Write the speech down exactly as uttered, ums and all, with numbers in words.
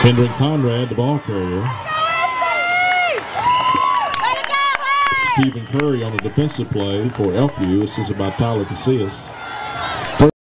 Kendrick Conrad, the ball carrier. Stephen Curry on a defensive play for Elkview, assisted by Tyler Casillas.